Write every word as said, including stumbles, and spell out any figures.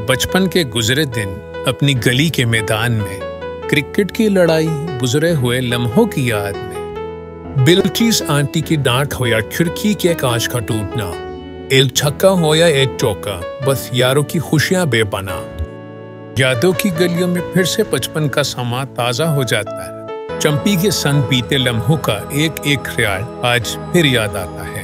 बचपन के गुजरे दिन अपनी गली के मैदान में, क्रिकेट की लड़ाई, गुजरे हुए लम्हों की याद में, बिलचीज आंटी की डांट हो या खिड़की के कांच का टूटना, एक छक्का हो या एक चौका, बस यारों की खुशियां बेपना। यादों की गलियों में फिर से बचपन का समा ताजा हो जाता है। चंपी के संग बीते लम्हों का एक एक ख्याल आज फिर याद आता है।